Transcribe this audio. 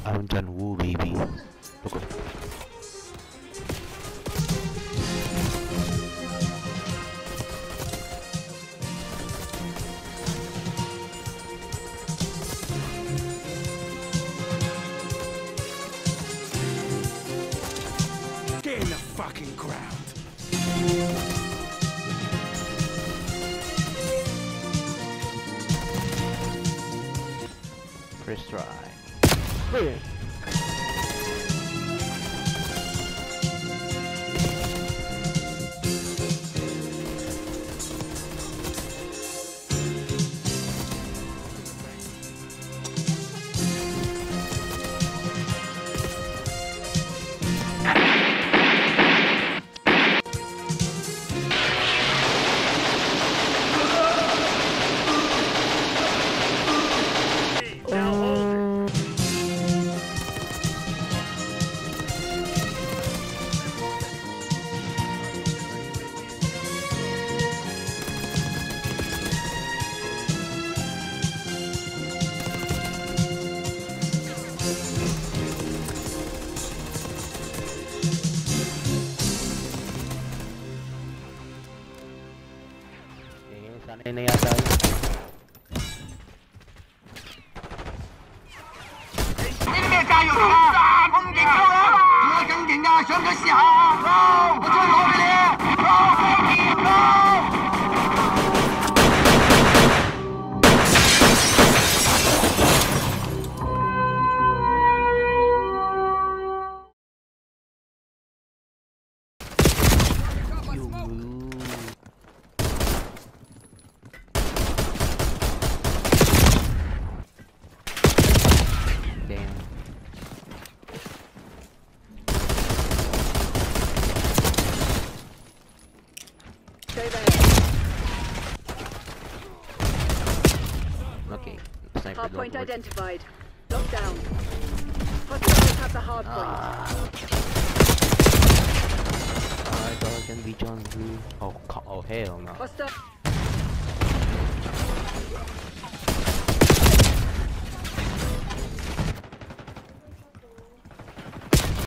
I'm John Woo, baby. Look up. Get in the fucking ground. First try. Brilliant. Sanay na yata yun. 你咩加油啊！咁勁抽啊！點解咁勁啊？想佢試下啊！我將攞俾你啊！攞！ Okay. Sniper Hard point don't work. identified. Lock down. Hostiles have the hard point. I thought it can be John Woo. Oh hell no. Hostile.